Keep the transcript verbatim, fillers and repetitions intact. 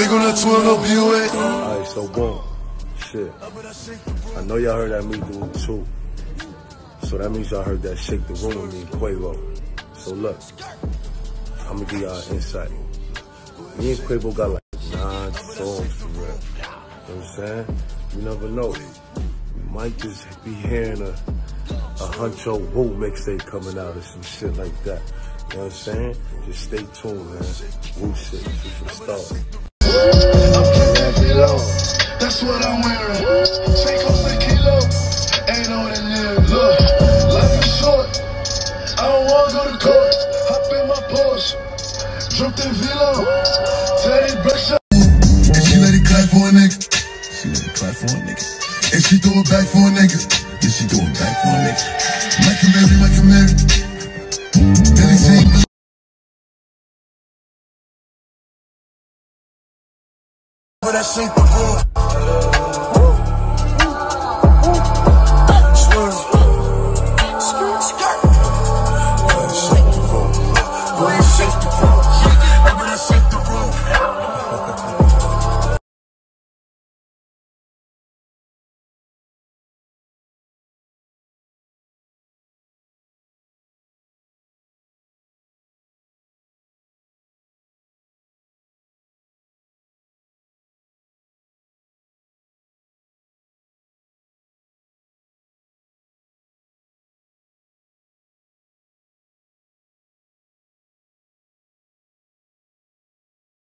Big on the twin, no B O A. Alright, so boom. Shit. I know y'all heard that me do it too. So that means y'all heard that Shake the Room with me and Quavo. So look, I'm gonna give y'all an insight. Me and Quavo got like nine songs for real. You know what I'm saying? You never know. You might just be hearing a, a Huncho Woo mixtape coming out or some shit like that. You know what I'm saying? Just stay tuned, man. Woo shit, shit should start. That's what I'm wearing. Take off the kilo. Ain't on it near. Look, life is short. I don't wanna go to court. Hop in my Porsche. Drop the velo. Teddy brush up. And she let it clap for a nigga. She let it clap for a nigga. And she throw it back for a nigga. Yeah, she throw it back for a nigga. Like a Mary, like a Mary. Billy Jean. But I shake the room.